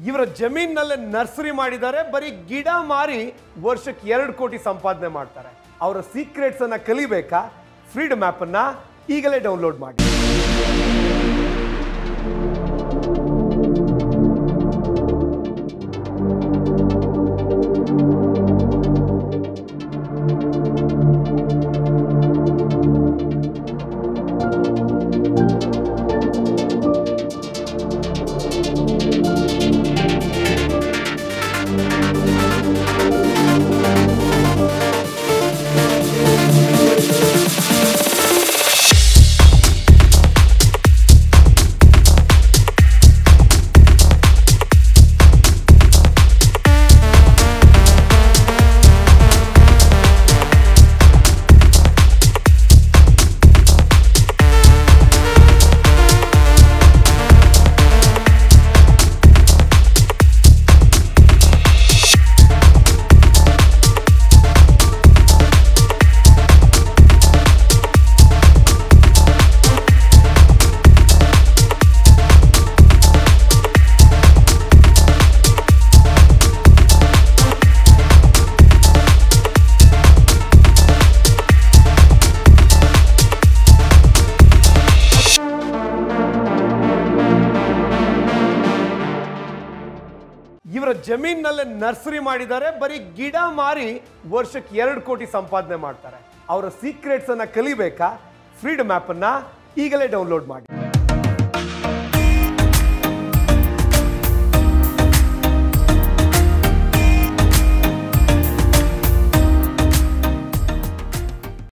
ಇವರ ಜಮೀನಿನಲ್ಲೇ ನರ್ಸರಿ ಮಾಡಿದ್ದಾರೆ. ಬರೀ ಗಿಡ ಮಾರಿ ವರ್ಷಕ್ಕೆ 2 ಕೋಟಿ ಸಂಪಾದನೆ ಮಾಡ್ತಾರೆ. ಅವರ ಸೀಕ್ರೆಟ್ಸ್ ಅನ್ನ ಕಲಿಬೇಕಾ? ಫ್ರೀಡಮ್ ಆಪ್ ಅನ್ನ ಈಗಲೇ ಡೌನ್ಲೋಡ್ ಮಾಡಿ. ಇವರ ಜಮೀನಿನಲ್ಲೇ ನರ್ಸರಿ ಮಾಡಿದ್ದಾರೆ. ಬರೀ ಗಿಡ ಮಾರಿ ವರ್ಷಕ್ಕೆ 2 ಕೋಟಿ ಸಂಪಾದನೆ ಮಾಡ್ತಾರೆ. ಅವರ ಸೀಕ್ರೆಟ್ಸ್ ಅನ್ನ ಕಲಿಬೇಕಾ? ಫ್ರೀಡಮ್ ಆಪ್ ಅನ್ನ ಈಗಲೇ ಡೌನ್ಲೋಡ್ ಮಾಡಿ.